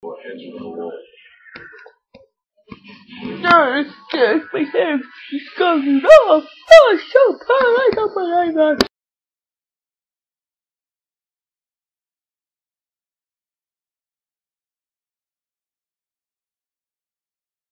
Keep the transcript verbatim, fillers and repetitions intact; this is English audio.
Yes, yes, my hair is going off. Oh, so tired of my